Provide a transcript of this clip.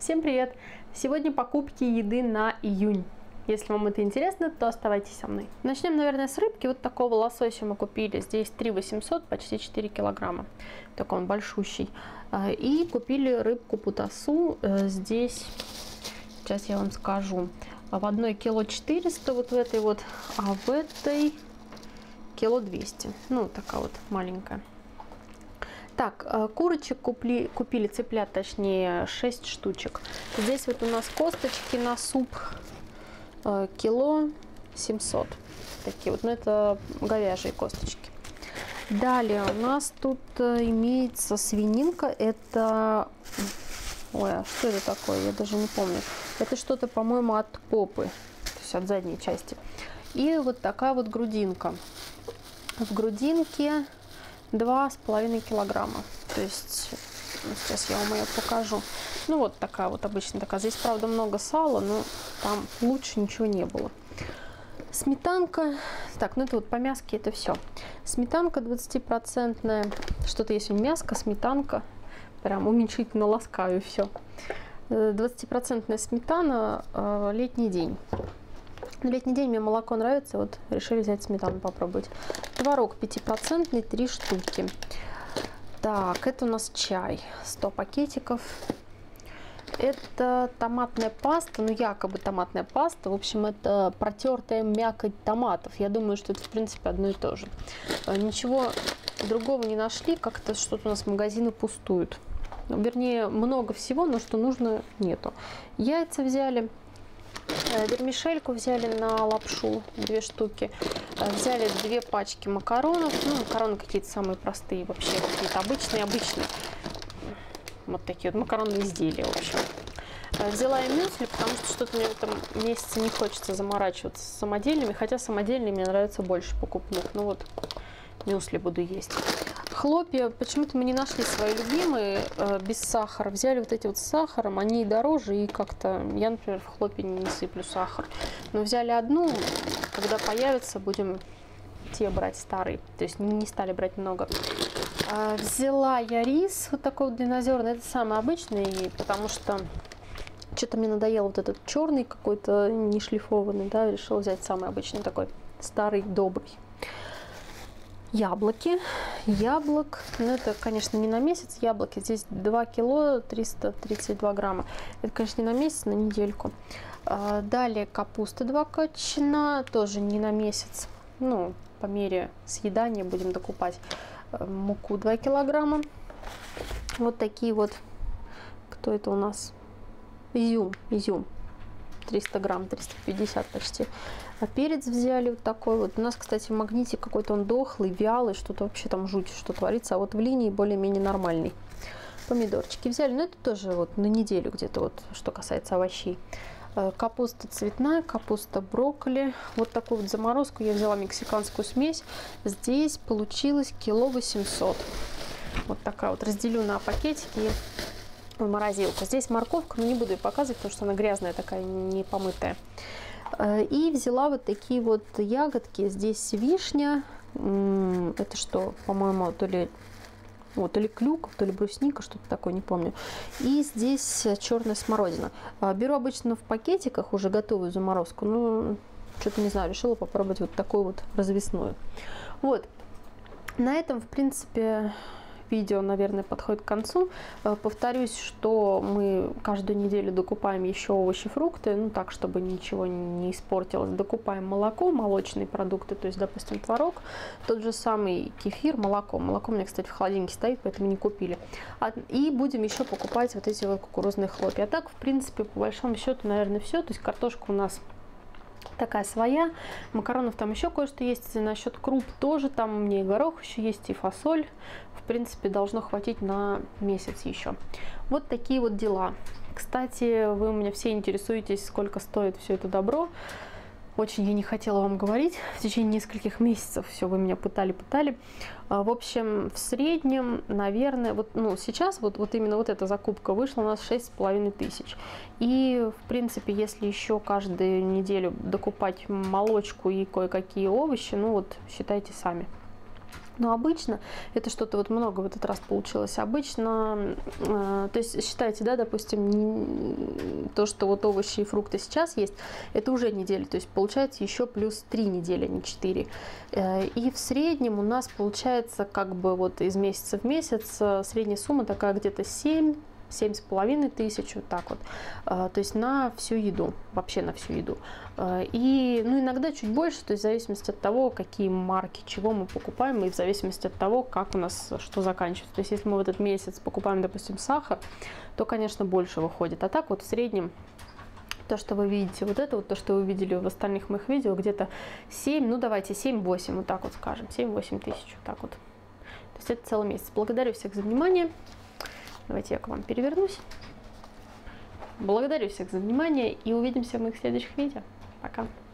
Всем привет! Сегодня покупки еды на июнь. Если вам это интересно, то оставайтесь со мной. Начнем, наверное, с рыбки. Вот такого лосося мы купили. Здесь 3 800, почти 4 килограмма. Такой он большущий. И купили рыбку путасу. Здесь, сейчас я вам скажу, в одной кило 400, вот в этой вот, а в этой кило 200. Ну, такая вот маленькая. Так, курочек купили, цыплят точнее, 6 штучек. Здесь вот у нас косточки на суп, кило 700. Такие вот, но это говяжьи косточки. Далее у нас тут имеется свининка. Это, ой, а что это такое? Я даже не помню. Это что-то, по-моему, от попы, то есть от задней части. И вот такая вот грудинка. В грудинке 2,5 килограмма. То есть, сейчас я вам ее покажу. Ну, вот такая вот обычно такая. Здесь, правда, много сала, но там лучше ничего не было. Сметанка. Так, ну это вот по мяске это все. Сметанка 20%. Что-то есть мяско, сметанка. Прям уменьшительно ласкаю, все. 20% сметана, летний день. Летний день мне молоко нравится, вот решили взять сметану попробовать. Творог 5%, 3 штуки. Так, это у нас чай, 100 пакетиков. Это томатная паста, ну якобы томатная паста. В общем, это протертая мякоть томатов. Я думаю, что это в принципе одно и то же. Ничего другого не нашли, как-то что-то у нас магазины пустуют. Вернее, много всего, но что нужно, нету. Яйца взяли. Вермишельку взяли на лапшу, 2 штуки. Взяли 2 пачки макаронов. Ну, макароны какие-то самые простые вообще, какие-то обычные. Вот такие вот макаронные изделия, в общем. Взяла и мюсли, потому что что-то мне в этом месяце не хочется заморачиваться с самодельными. Хотя самодельные мне нравятся больше покупных. Ну вот, мюсли буду есть. Хлопья, почему-то мы не нашли свои любимые без сахара. Взяли вот эти вот с сахаром, они дороже, и как-то я, например, в хлопья не сыплю сахар. Но взяли одну, когда появится, будем те брать старые. То есть не стали брать много. Взяла я рис, вот такой вот длиннозерный, это самый обычный, потому что что-то мне надоело вот этот черный какой-то, не шлифованный, да, решила взять самый обычный такой, старый, добрый. Яблоки. Яблок, ну это, конечно, не на месяц яблоки. Здесь 2 кило 332 грамма. Это, конечно, не на месяц, на недельку. Далее капуста 2 качана, тоже не на месяц. Ну, по мере съедания будем докупать. Муку 2 килограмма. Вот такие вот, кто это у нас? Изюм. 300 грамм, 350 почти. А перец взяли вот такой вот. У нас, кстати, в магните какой-то он дохлый, вялый, что-то вообще там жуть, что творится. А вот в линии более-менее нормальный. Помидорчики взяли, но это тоже вот на неделю где-то вот, что касается овощей. Капуста цветная, капуста брокколи. Вот такую вот заморозку я взяла, мексиканскую смесь. Здесь получилось кило 800. Вот такая вот, разделю на пакетики в морозилку. Здесь морковка, но не буду ее показывать, потому что она грязная такая, не помытая. И взяла вот такие вот ягодки. Здесь вишня. Это что, по-моему, то ли клюква, то ли брусника, что-то такое, не помню. И здесь черная смородина. Беру обычно в пакетиках уже готовую заморозку. Ну, что-то не знаю, решила попробовать вот такую вот развесную. Вот. На этом, в принципе, видео, наверное, подходит к концу. Повторюсь, что мы каждую неделю докупаем еще овощи, фрукты, ну так, чтобы ничего не испортилось. Докупаем молоко, молочные продукты, то есть, допустим, творог, тот же самый кефир, молоко. Молоко у меня, кстати, в холодильнике стоит, поэтому не купили. И будем еще покупать вот эти вот кукурузные хлопья. А так, в принципе, по большому счету, наверное, все. То есть картошка у нас такая своя, макаронов там еще кое-что есть, насчет круп тоже, там у меня и горох еще есть, и фасоль, в принципе, должно хватить на месяц еще. Вот такие вот дела. Кстати, вы у меня все интересуетесь, сколько стоит все это добро. Очень я не хотела вам говорить, в течение нескольких месяцев все вы меня пытали. В общем, в среднем, наверное, вот, ну, сейчас вот именно вот эта закупка вышла у нас 6500. И, в принципе, если еще каждую неделю докупать молочку и кое-какие овощи, ну вот, считайте сами. Но обычно это что-то вот много в этот раз получилось. Обычно, то есть считайте, да, допустим, то, что вот овощи и фрукты сейчас есть, это уже неделя. То есть получается еще плюс 3 недели, а не 4. И в среднем у нас получается как бы вот из месяца в месяц средняя сумма такая где-то 7-7,5 тысяч, вот так вот. То есть на всю еду, вообще на всю еду. И ну, иногда чуть больше, то есть в зависимости от того, какие марки, чего мы покупаем, и в зависимости от того, как у нас что заканчивается. То есть если мы в этот месяц покупаем, допустим, сахар, то, конечно, больше выходит. А так вот в среднем то, что вы видите, вот это вот то, что вы видели в остальных моих видео, где-то 7, ну давайте 7-8, вот так вот скажем, 7-8 тысяч, вот так вот. То есть это целый месяц. Благодарю всех за внимание. Давайте я к вам перевернусь. Благодарю всех за внимание и увидимся в моих следующих видео. Пока.